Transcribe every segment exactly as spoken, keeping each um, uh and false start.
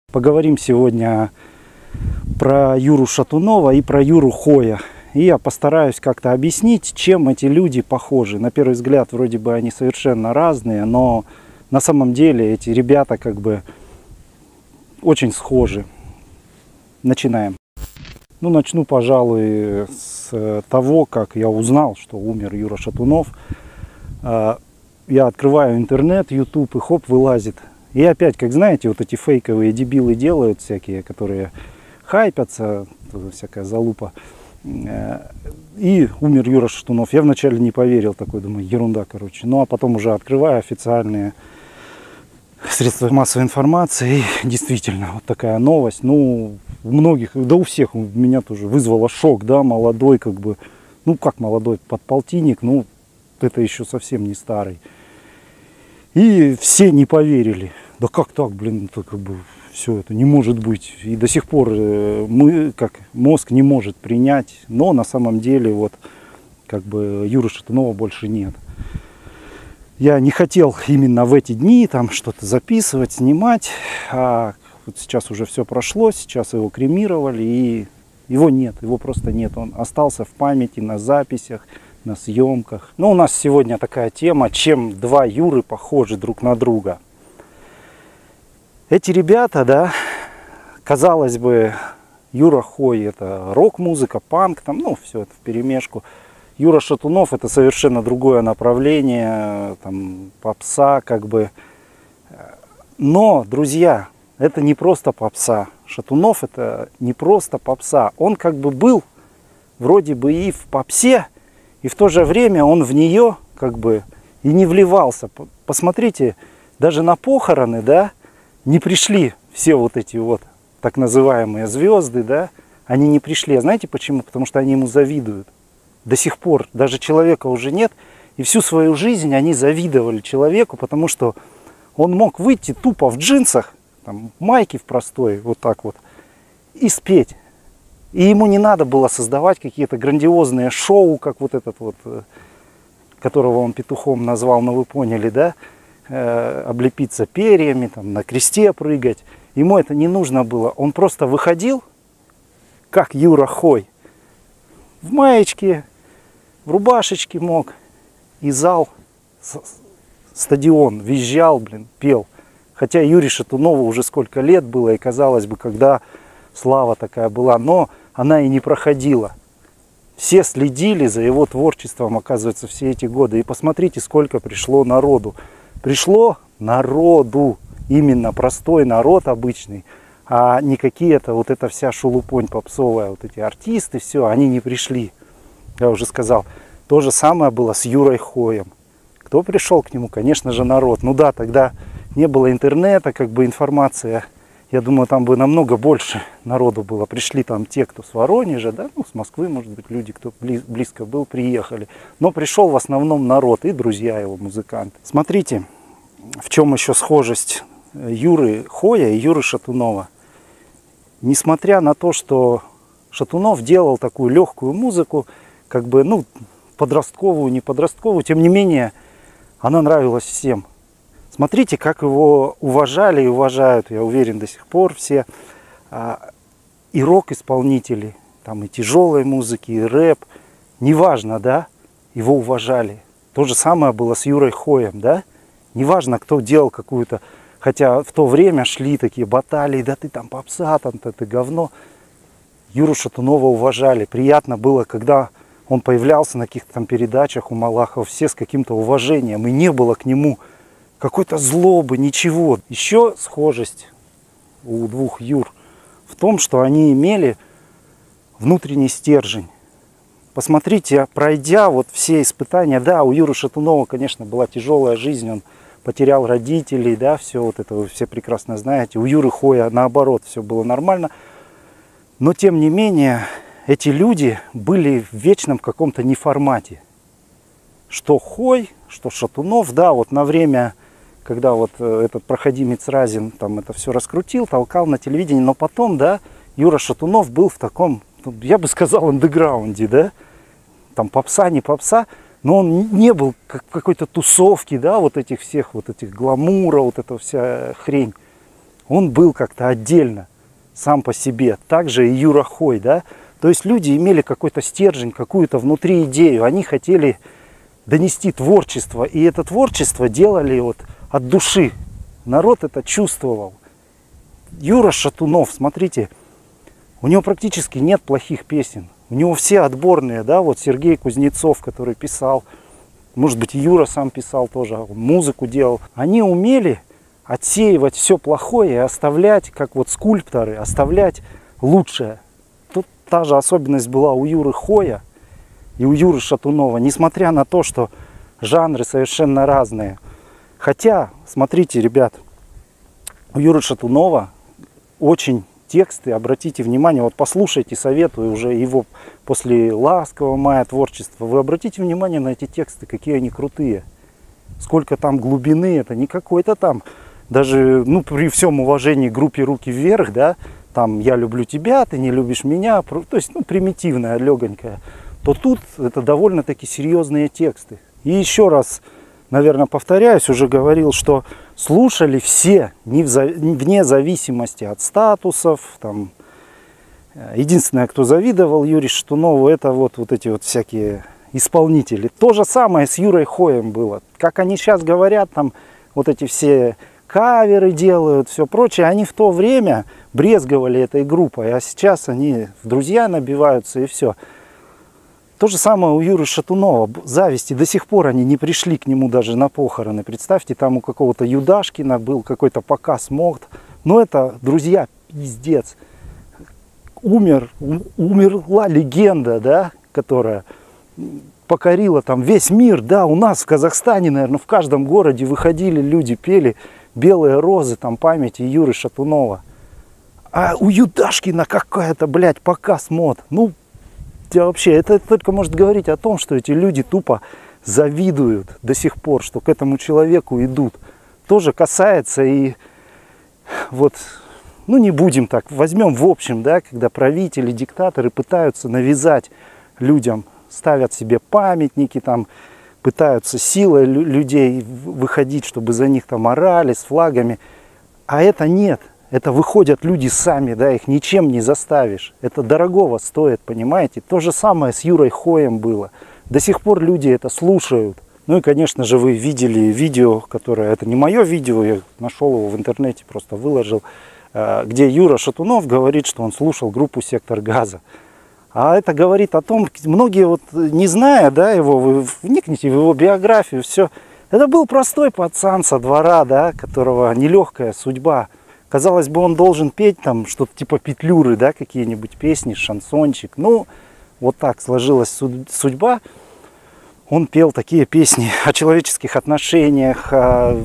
Поговорим сегодня про Юру Шатунова и про Юру Хоя. И я постараюсь как-то объяснить, чем эти люди похожи. На первый взгляд, вроде бы они совершенно разные, но на самом деле эти ребята как бы очень схожи. Начинаем. Ну, начну, пожалуй, с того, как я узнал, что умер Юра Шатунов. Я открываю интернет, YouTube, и хоп, вылазит. И опять, как знаете, вот эти фейковые дебилы делают всякие, которые хайпятся, всякая залупа. И умер Юра Шатунов. Я вначале не поверил, такой, думаю, ерунда, короче. Ну, а потом уже открываю официальные средства массовой информации. И действительно, вот такая новость. Ну, у многих, да у всех, у меня тоже вызвало шок, да, молодой, как бы, ну, как молодой, подполтинник, ну, это еще совсем не старый. И все не поверили. Да как так, блин, это как бы все это не может быть. И до сих пор мы, как мозг не может принять. Но на самом деле вот как бы Юры Шатунова больше нет. Я не хотел именно в эти дни там что-то записывать, снимать. А вот сейчас уже все прошло, сейчас его кремировали, и его нет, его просто нет. Он остался в памяти, на записях, на съемках. Но у нас сегодня такая тема, чем два Юры похожи друг на друга. Эти ребята, да, казалось бы, Юра Хой — это рок-музыка, панк, там, ну, все это вперемешку. Юра Шатунов — это совершенно другое направление, там, попса, как бы. Но, друзья, это не просто попса. Шатунов — это не просто попса. Он как бы был вроде бы и в попсе, и в то же время он в нее как бы и не вливался. Посмотрите, даже на похороны, да, не пришли все вот эти вот так называемые звезды, да, они не пришли. А знаете почему? Потому что они ему завидуют. До сих пор даже человека уже нет, и всю свою жизнь они завидовали человеку, потому что он мог выйти тупо в джинсах, там, майке в простой, вот так вот, и спеть. И ему не надо было создавать какие-то грандиозные шоу, как вот этот вот, которого он петухом назвал, но вы поняли, да? Э, облепиться перьями, там, на кресте прыгать. Ему это не нужно было. Он просто выходил, как Юра Хой, в маечке, в рубашечке мог. И зал, стадион визжал, блин, пел. Хотя Юре Шатунову уже сколько лет было, и казалось бы, когда слава такая была, но она и не проходила. Все следили за его творчеством, оказывается, все эти годы. И посмотрите, сколько пришло народу. Пришло народу, именно простой народ обычный, а не какие-то вот эта вся шелупонь попсовая, вот эти артисты, все, они не пришли. Я уже сказал, то же самое было с Юрой Хоем. Кто пришел к нему? Конечно же, народ. Ну да, тогда не было интернета, как бы информация. Я думаю, там бы намного больше народу было. Пришли там те, кто с Воронежа, да, ну, с Москвы, может быть, люди, кто близко был, приехали. Но пришел в основном народ и друзья его, музыканты. Смотрите, в чем еще схожесть Юры Хоя и Юры Шатунова. Несмотря на то, что Шатунов делал такую легкую музыку, как бы, ну, подростковую, не подростковую, тем не менее, она нравилась всем. Смотрите, как его уважали и уважают, я уверен, до сих пор все. И рок-исполнители, там и тяжелой музыки, и рэп, неважно, да, его уважали. То же самое было с Юрой Хоем, да. Неважно, кто делал какую-то, хотя в то время шли такие баталии, да ты там попса, там ты говно. Юру Шатунова уважали. Приятно было, когда он появлялся на каких-то там передачах у Малахова, все с каким-то уважением, и не было к нему какой-то злобы, ничего. Еще схожесть у двух Юр в том, что они имели внутренний стержень. Посмотрите, пройдя вот все испытания, да, у Юры Шатунова, конечно, была тяжелая жизнь, он потерял родителей, да, все вот это вы все прекрасно знаете. У Юры Хоя, наоборот, все было нормально. Но, тем не менее, эти люди были в вечном каком-то неформате. Что Хой, что Шатунов, да, вот на время, когда вот этот проходимец Разин там это все раскрутил, толкал на телевидении, но потом, да, Юра Шатунов был в таком, я бы сказал, андеграунде, да, там попса, не попса, но он не был как в какой-то тусовке, да, вот этих всех, вот этих гламура, вот эта вся хрень. он был как-то отдельно, сам по себе. Также и Юра Хой, да. То есть люди имели какой-то стержень, какую-то внутри идею. Они хотели донести творчество. И это творчество делали вот от души. Народ это чувствовал. Юра Шатунов, смотрите, у него практически нет плохих песен. У него все отборные, да, вот Сергей Кузнецов, который писал, может быть, Юра сам писал тоже, музыку делал. Они умели отсеивать все плохое и оставлять, как вот скульпторы, оставлять лучшее. Тут та же особенность была у Юры Хоя и у Юры Шатунова, несмотря на то, что жанры совершенно разные. Хотя, смотрите, ребят, у Юры Шатунова очень тексты, обратите внимание, вот послушайте, советую уже его после «Ласкового мая» творчества, вы обратите внимание на эти тексты, какие они крутые. Сколько там глубины, это не какой-то там, даже, ну, при всем уважении к группе «Руки вверх», да, там «Я люблю тебя, ты не любишь меня», то есть, ну, примитивная, легонькая, то тут это довольно-таки серьезные тексты. И еще раз, наверное, повторяюсь, уже говорил, что слушали все, вне зависимости от статусов. Там. Единственное, кто завидовал Юрию Шатунову, это вот, вот эти вот всякие исполнители. То же самое с Юрой Хоем было. Как они сейчас говорят, там вот эти все каверы делают, все прочее, они в то время брезговали этой группой, а сейчас они в друзья набиваются и все. То же самое у Юры Шатунова. Зависти до сих пор они не пришли к нему даже на похороны. Представьте, там у какого-то Юдашкина был какой-то показ МОКТ. Но это, друзья, пиздец. Умер, умерла легенда, да, которая покорила там весь мир. Да, у нас в Казахстане, наверное, в каждом городе выходили люди, пели «Белые розы», там памяти Юры Шатунова. А у Юдашкина какая-то, блядь, показ мод. Ну, вообще, это только может говорить о том, что эти люди тупо завидуют до сих пор, что к этому человеку идут. Тоже касается и вот, ну не будем так, возьмем в общем, да, когда правители, диктаторы пытаются навязать людям, ставят себе памятники, там, пытаются силой людей выходить, чтобы за них там орали с флагами, а это нет. Это выходят люди сами, да, их ничем не заставишь. Это дорогого стоит, понимаете? То же самое с Юрой Хоем было. До сих пор люди это слушают. Ну и, конечно же, вы видели видео, которое, это не мое видео, я нашел его в интернете, просто выложил, где Юра Шатунов говорит, что он слушал группу «Сектор газа». А это говорит о том, многие вот не зная, да, его, вы вникните в его биографию, все. Это был простой пацан со двора, да, которого нелегкая судьба. Казалось бы, он должен петь там что-то типа Петлюры, да, какие-нибудь песни, шансончик. Ну, вот так сложилась судьба. Он пел такие песни о человеческих отношениях. О...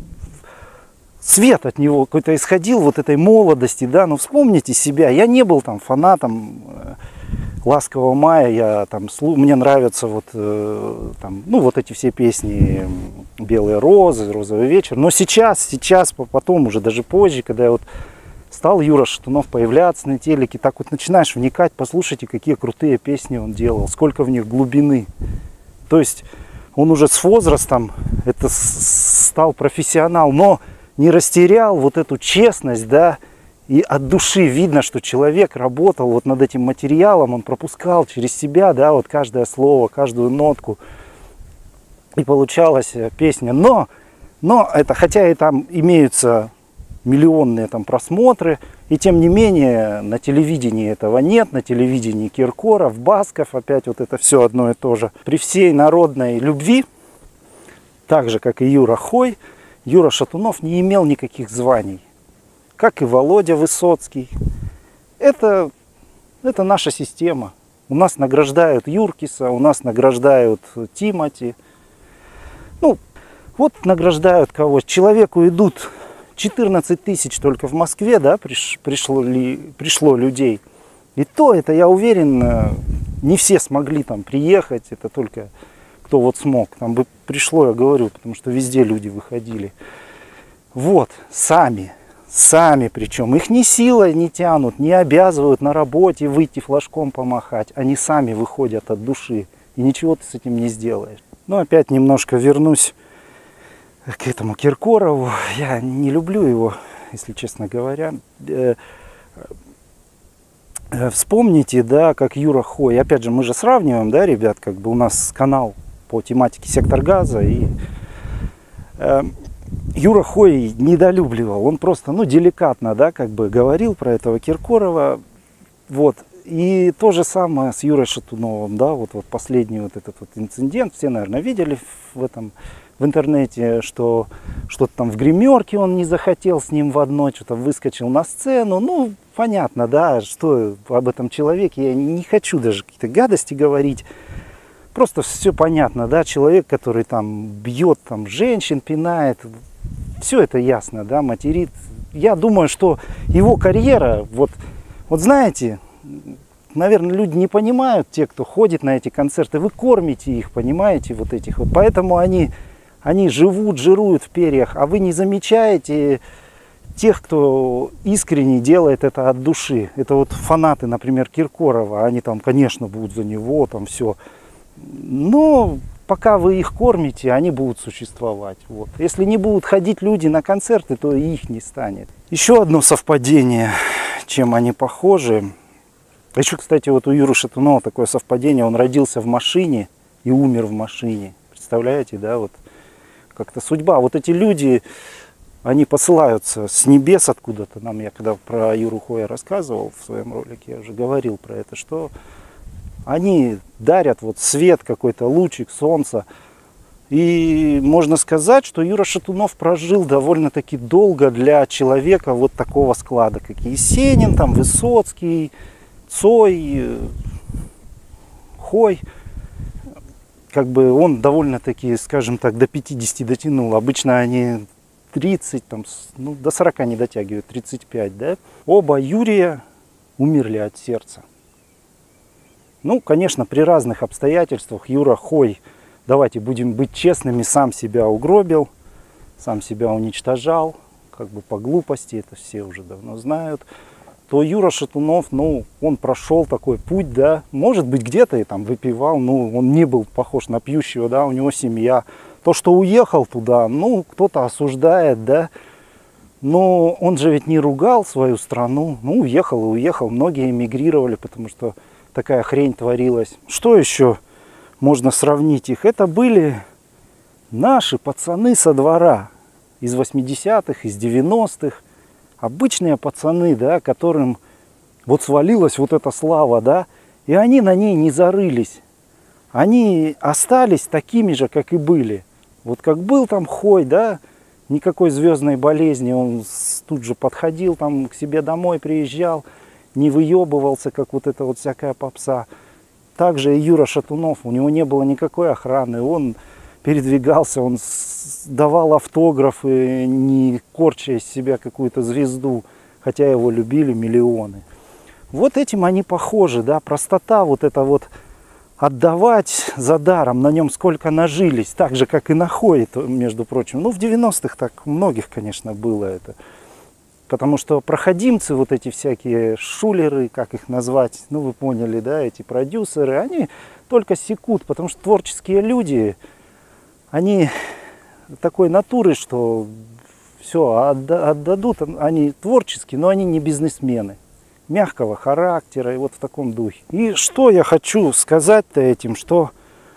Свет от него какой-то исходил, вот этой молодости, да. Ну, вспомните себя. Я не был там фанатом «Ласкового мая». Я там, мне нравятся вот, там, ну, вот эти все песни «Белые розы», «Розовый вечер». Но сейчас, сейчас, потом уже даже позже, когда я вот стал Юра Шатунов появляться на телеке, так вот начинаешь вникать, послушайте, какие крутые песни он делал, сколько в них глубины. То есть он уже с возрастом это стал профессионал, но не растерял вот эту честность, да, и от души видно, что человек работал вот над этим материалом, он пропускал через себя, да, вот каждое слово, каждую нотку. И получалась песня. Но, но это, хотя и там имеются миллионные там просмотры, и тем не менее на телевидении этого нет, на телевидении Киркоров, Басков, опять вот это все одно и то же. При всей народной любви, так же как и Юра Хой, Юра Шатунов не имел никаких званий. Как и Володя Высоцкий. Это, это наша система. У нас награждают Юркиса, у нас награждают Тимати. Ну, вот награждают кого? Человеку идут четырнадцать тысяч только в Москве, да, приш, пришло, ли, пришло людей. И то, это, я уверен, не все смогли там приехать, это только кто вот смог. Там бы пришло, я говорю, потому что везде люди выходили. Вот, сами. Сами причем. Их ни силой не тянут, не обязывают на работе выйти флажком помахать. Они сами выходят от души. И ничего ты с этим не сделаешь. Но опять немножко вернусь к этому Киркорову. Я не люблю его. если честно говоря. Вспомните, да, как Юра Хой, опять же, мы же сравниваем, да, ребят, как бы у нас канал по тематике «Сектор газа», и э, Юра Хой недолюбливал, он просто, ну, деликатно, да, как бы говорил про этого Киркорова, вот, и то же самое с Юрой Шатуновым, да, вот, вот последний вот этот вот инцидент, все, наверное, видели в этом, в интернете, что что-то там в гримерке он не захотел с ним в одной, что-то выскочил на сцену, ну, понятно, да, что об этом человеке, я не хочу даже какие-то гадости говорить, просто все понятно, да, человек, который там бьет там женщин, пинает, все это ясно, да, материт. Я думаю, что его карьера, вот, вот знаете, наверное, люди не понимают, те, кто ходит на эти концерты, вы кормите их, понимаете, вот этих вот, поэтому они, они живут, жируют в перьях, а вы не замечаете тех, кто искренне делает это от души. Это вот фанаты, например, Киркорова, они там, конечно, будут за него, там все. Но пока вы их кормите, они будут существовать. Вот. Если не будут ходить люди на концерты, то и их не станет. Еще одно совпадение, чем они похожи. Еще, кстати, вот у Юры Шатунова такое совпадение. Он родился в машине и умер в машине. Представляете, да, вот как-то судьба. Вот эти люди, они посылаются с небес откуда-то. Нам, я когда про Юру Хоя рассказывал в своем ролике, я уже говорил про это, что они дарят вот свет, какой-то лучик солнца. И можно сказать, что Юра Шатунов прожил довольно-таки долго для человека вот такого склада, как Есенин, там, Высоцкий, Цой, Хой. Как бы он довольно-таки, скажем так, до пятидесяти дотянул. Обычно они тридцать, там, ну, до сорока не дотягивают, тридцать пять, да? Оба Юрия умерли от сердца. Ну, конечно, при разных обстоятельствах Юра Хой, давайте будем быть честными, сам себя угробил, сам себя уничтожал, как бы по глупости, это все уже давно знают. То Юра Шатунов, ну, он прошел такой путь, да, может быть, где-то и там выпивал, ну, он не был похож на пьющего, да, у него семья. То, что уехал туда, ну, кто-то осуждает, да, но он же ведь не ругал свою страну, ну, уехал и уехал, многие эмигрировали, потому что такая хрень творилась. Что еще можно сравнить их? Это были наши пацаны со двора из восьмидесятых, из девяностых. Обычные пацаны, да, которым вот свалилась вот эта слава, да, и они на ней не зарылись. Они остались такими же, как и были. Вот как был там Хой, да, никакой звездной болезни, он тут же подходил там к себе домой, приезжал, не выебывался, как вот эта вот всякая попса. Также и Юра Шатунов, у него не было никакой охраны, он передвигался, он давал автографы, не корча из себя какую-то звезду, хотя его любили миллионы. Вот этим они похожи, да, простота, вот это вот отдавать за даром, на нем сколько нажились, так же, как и на Хое, между прочим. Ну, в девяностых так многих, конечно, было это. Потому что проходимцы, вот эти всякие шулеры, как их назвать, ну, вы поняли, да, эти продюсеры, они только секут, потому что творческие люди, они такой натуры, что все, отдадут, они творческие, но они не бизнесмены. Мягкого характера и вот в таком духе. И что я хочу сказать-то этим, что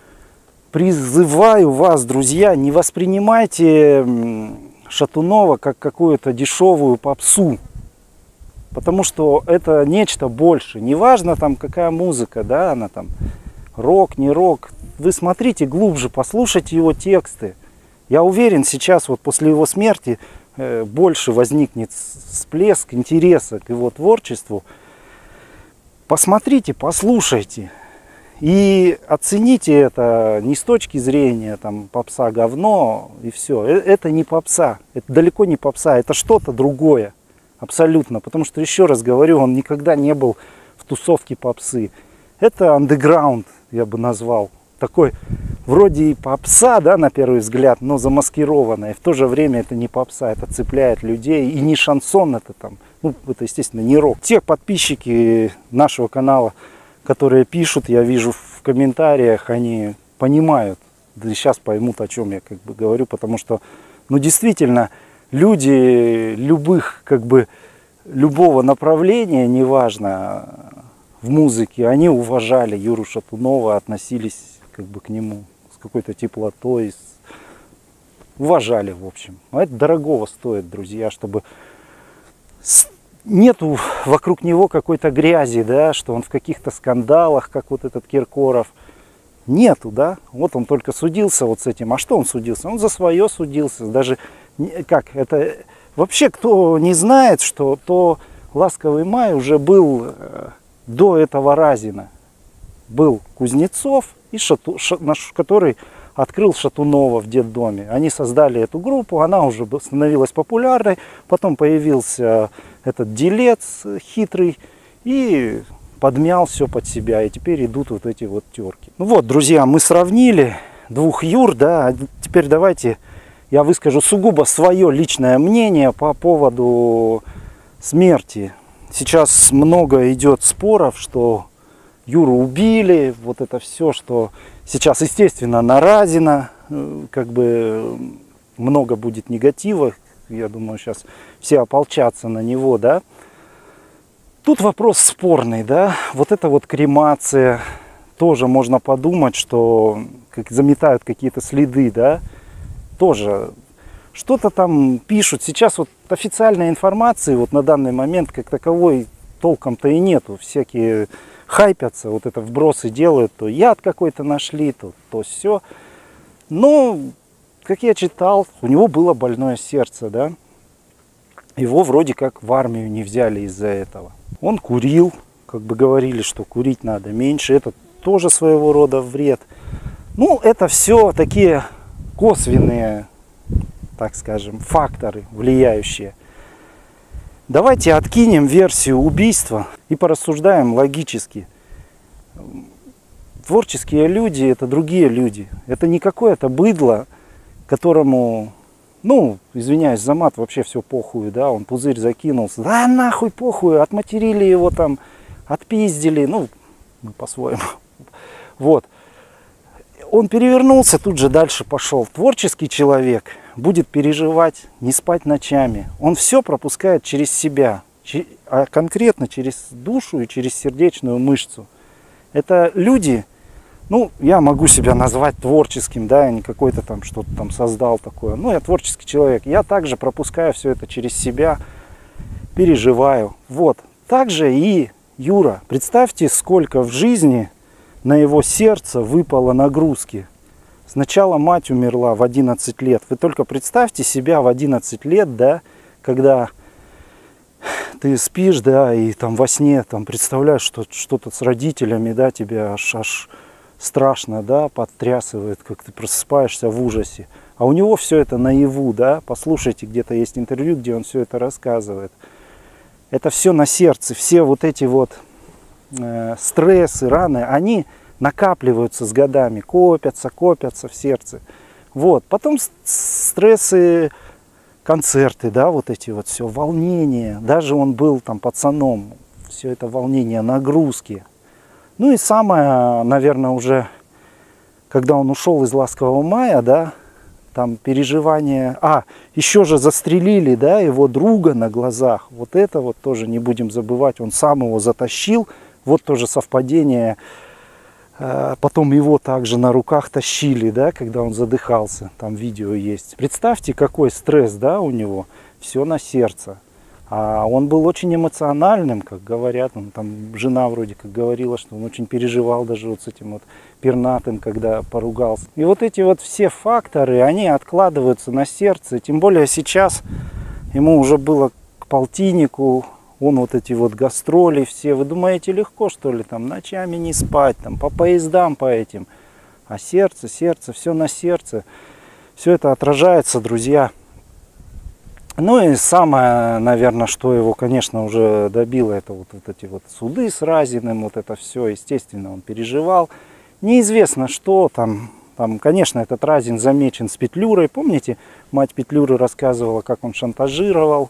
призываю вас, друзья, не воспринимайте Шатунова как какую-то дешевую попсу, потому что это нечто больше. Неважно там какая музыка, да, она там рок, не рок. Вы смотрите глубже, послушайте его тексты. Я уверен, сейчас вот после его смерти э, больше возникнет всплеск интереса к его творчеству. Посмотрите, послушайте и оцените это не с точки зрения там попса говно и все. Это не попса, это далеко не попса, это что-то другое абсолютно. Потому что, еще раз говорю, он никогда не был в тусовке попсы. Это андеграунд, я бы назвал. Такой вроде и попса, да, на первый взгляд, но замаскированная. В то же время это не попса, это цепляет людей. И не шансон это там, ну, это, естественно, не рок. Те подписчики нашего канала, которые пишут, я вижу в комментариях, они понимают, да и сейчас поймут, о чем я как бы говорю, потому что, ну, действительно, люди любых, как бы, любого направления, неважно, в музыке, они уважали Юру Шатунова, относились как бы к нему с какой-то теплотой, с... уважали, в общем. А это дорогого стоит, друзья, чтобы нету вокруг него какой-то грязи, да, что он в каких-то скандалах, как вот этот Киркоров. Нету, да. Вот он только судился вот с этим. А что он судился? Он за свое судился. Даже как это вообще, кто не знает, что то «Ласковый май» уже был до этого Разина. Был Кузнецов, и Шату, наш, который открыл Шатунова в детдоме. Они создали эту группу, она уже становилась популярной. Потом появился этот делец хитрый и подмял все под себя. И теперь идут вот эти вот терки. Ну вот, друзья, мы сравнили двух Юр, да. Теперь давайте я выскажу сугубо свое личное мнение по поводу смерти. Сейчас много идет споров, что Юру убили, вот это все, что сейчас, естественно, на Разина, как бы много будет негатива, я думаю, сейчас все ополчатся на него, да. Тут вопрос спорный, да, вот эта вот кремация, тоже можно подумать, что как заметают какие-то следы, да, тоже что-то там пишут. Сейчас вот официальной информации вот на данный момент как таковой толком-то и нету. Всякие хайпятся, вот это вбросы делают, то яд какой-то нашли, то то все. Но, как я читал, у него было больное сердце, да. Его вроде как в армию не взяли из-за этого. Он курил, как бы говорили, что курить надо меньше. Это тоже своего рода вред. Ну, это все такие косвенные, так скажем, факторы, влияющие. Давайте откинем версию убийства и порассуждаем логически. Творческие люди – это другие люди. Это не какое-то быдло, которому, ну, извиняюсь за мат, вообще все похуй, да, он пузырь закинулся. Да нахуй похуй, отматерили его там, отпиздили, ну, по-своему. Вот. Он перевернулся, тут же дальше пошел. Творческий человек будет переживать, не спать ночами. Он все пропускает через себя, а конкретно через душу и через сердечную мышцу. Это люди, ну, я могу себя назвать творческим, да, я не какой-то там что-то там создал такое. Ну, я творческий человек. Я также пропускаю все это через себя, переживаю. Вот. Также и Юра. Представьте, сколько в жизни на его сердце выпало нагрузки. Сначала мать умерла в одиннадцать лет. Вы только представьте себя в одиннадцать лет, да, когда ты спишь, да, и там во сне там представляешь, что что-то с родителями, да, тебя аж, аж страшно, да, подтрясывает, как ты просыпаешься в ужасе. А у него все это наяву, да, послушайте, где-то есть интервью, где он все это рассказывает. Это все на сердце, все вот эти вот э, стрессы, раны, они накапливаются с годами, копятся, копятся в сердце. Вот. Потом стрессы, концерты, да, вот эти вот все, волнения. Даже он был там пацаном, все это волнение, нагрузки. Ну и самое, наверное, уже, когда он ушел из «Ласкового мая», да, там переживания. А, еще же застрелили, да, его друга на глазах. Вот это вот тоже не будем забывать. Он сам его затащил. Вот тоже совпадение. Потом его также на руках тащили, да, когда он задыхался. Там видео есть. Представьте, какой стресс, да, у него. Все на сердце. А он был очень эмоциональным, как говорят. Он, там жена вроде как говорила, что он очень переживал даже вот с этим вот пернатым, когда поругался. И вот эти вот все факторы, они откладываются на сердце. Тем более сейчас ему уже было к полтиннику. Он вот эти вот гастроли все. Вы думаете, легко, что ли, там ночами не спать, там по поездам по этим. А сердце, сердце, все на сердце. Все это отражается, друзья. Ну и самое, наверное, что его, конечно, уже добило, это вот, вот эти вот суды с Разиным, вот это все, естественно, он переживал. Неизвестно, что там, там, конечно, этот Разин замечен с Петлюрой. Помните, мать Петлюры рассказывала, как он шантажировал,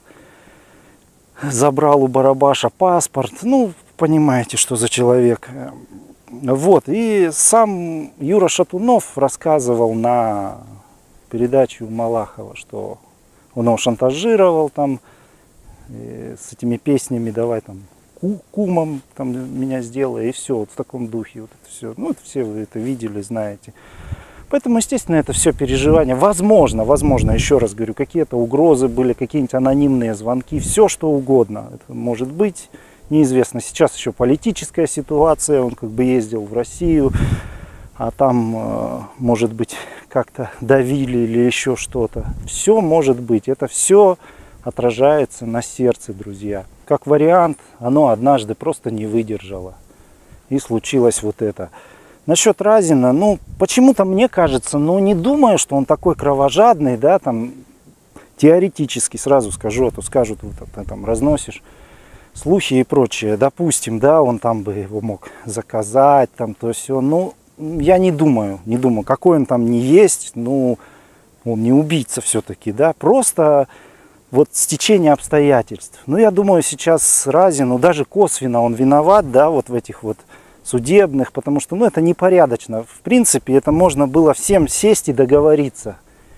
забрал у Барабаша паспорт. Ну, понимаете, что за человек. Вот, и сам Юра Шатунов рассказывал на передаче у Малахова, что Он его шантажировал там э, с этими песнями, давай там ку кумом там меня сделай, и все, вот в таком духе. Вот это все. Ну, это все вы это видели, знаете. Поэтому, естественно, это все переживания. Возможно, возможно, еще раз говорю, какие-то угрозы были, какие-нибудь анонимные звонки, все что угодно. Это может быть, неизвестно. Сейчас еще политическая ситуация, он как бы ездил в Россию, а там, может быть, как-то давили или еще что-то. Все может быть, это все отражается на сердце, друзья. Как вариант, оно однажды просто не выдержало. И случилось вот это. Насчет Разина, ну, почему-то мне кажется, ну, не думаю, что он такой кровожадный, да, там, теоретически, сразу скажу, а то скажут, вот, ты там разносишь слухи и прочее. Допустим, да, он там бы его мог заказать, там, то все, ну, я не думаю, не думаю, какой он там не есть, ну, он не убийца все-таки, да, просто вот стечение обстоятельств. Ну, я думаю, сейчас Разин, ну, даже косвенно он виноват, да, вот в этих вот судебных, потому что, ну, это непорядочно. В принципе, это можно было всем сесть и договориться.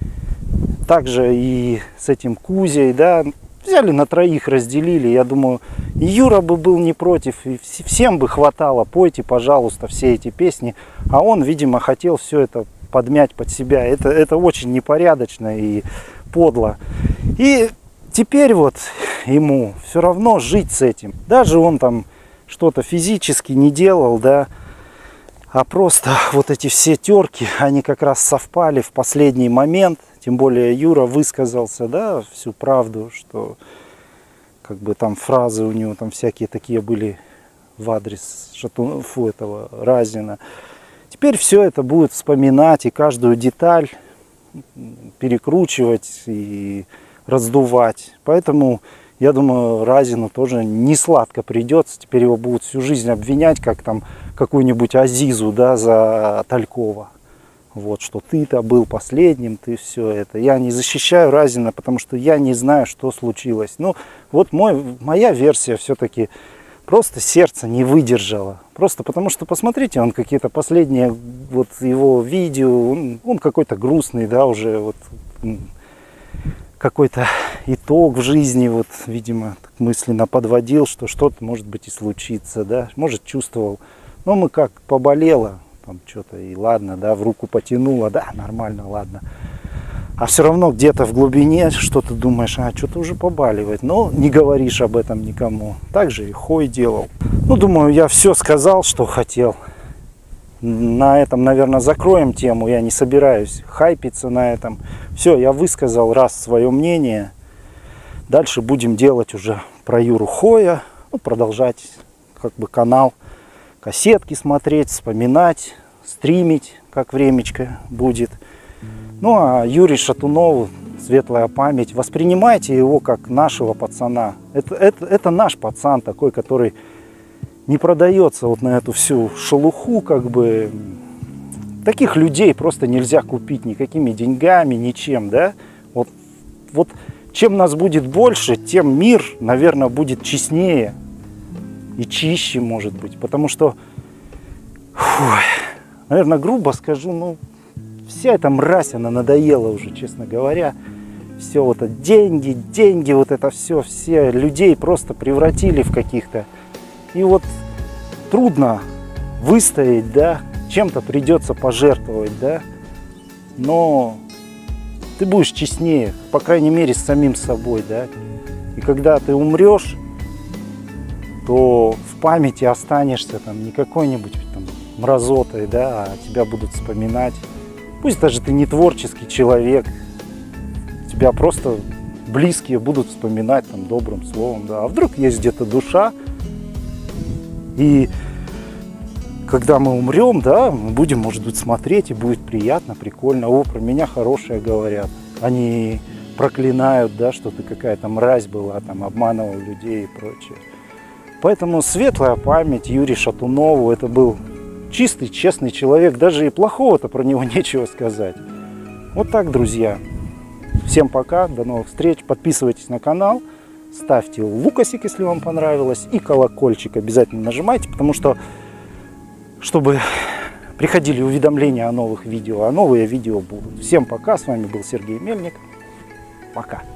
Также и с этим Кузей, да, взяли на троих, разделили. Я думаю, и Юра бы был не против, и всем бы хватало, пойте, пожалуйста, все эти песни. А он, видимо, хотел все это подмять под себя. Это, это очень непорядочно и подло. И теперь вот ему все равно жить с этим. Даже он там что-то физически не делал, да, а просто вот эти все терки, они как раз совпали в последний момент. Тем более Юра высказался, да, всю правду, что как бы там фразы у него там всякие такие были в адрес Шатунова, этого Разина. Теперь все это будет вспоминать и каждую деталь перекручивать и раздувать. Поэтому я думаю, Разину тоже не сладко придется. Теперь его будут всю жизнь обвинять, как там какую-нибудь Азизу, да, за Талькова. Вот, что ты-то был последним, ты все это. Я не защищаю Разина, потому что я не знаю, что случилось. Ну, вот мой, моя версия все-таки просто сердце не выдержало. Просто потому что, посмотрите, он какие-то последние вот его видео, он, он какой-то грустный, да, уже вот какой-то итог в жизни, вот, видимо, мысленно подводил, что что-то, может быть, и случится, да, может, чувствовал. Но мы как, поболело, там что-то, и ладно, да, в руку потянуло, да, нормально, ладно. А все равно где-то в глубине что-то думаешь, а, что-то уже побаливает, но не говоришь об этом никому. Так же и Хой делал. Ну, думаю, я все сказал, что хотел. На этом, наверное, закроем тему. Я не собираюсь хайпиться на этом. Все, я высказал раз свое мнение. Дальше будем делать уже про Юру Хоя. Ну, продолжать как бы канал. Кассетки смотреть, вспоминать, стримить, как времечко будет. Ну, а Юрий Шатунову, светлая память. Воспринимайте его как нашего пацана. Это, это, это наш пацан такой, который не продается вот на эту всю шелуху, как бы. Таких людей просто нельзя купить никакими деньгами, ничем, да. Вот, вот чем нас будет больше, тем мир, наверное, будет честнее и чище, может быть. Потому что, фу, наверное, грубо скажу, ну, вся эта мразь, она надоела уже, честно говоря. Все вот это деньги, деньги, вот это все, все людей просто превратили в каких-то. И вот трудно выстоять, да, чем-то придется пожертвовать, да, но ты будешь честнее, по крайней мере, с самим собой, да. И когда ты умрешь, то в памяти останешься там не какой-нибудь там мразотой, да, а тебя будут вспоминать. Пусть даже ты не творческий человек, тебя просто близкие будут вспоминать там добрым словом, да. А вдруг есть где-то душа, и когда мы умрем, да, мы будем, может быть, смотреть, и будет приятно, прикольно. О, про меня хорошее говорят. Они проклинают, да, что ты какая-то мразь была, там, обманывал людей и прочее. Поэтому светлая память Юрию Шатунову. Это был чистый, честный человек. Даже и плохого-то про него нечего сказать. Вот так, друзья. Всем пока, до новых встреч. Подписывайтесь на канал. Ставьте лукасик, если вам понравилось. И колокольчик обязательно нажимайте, потому что, чтобы приходили уведомления о новых видео, а новые видео будут. Всем пока, с вами был Сергей Мельник. Пока.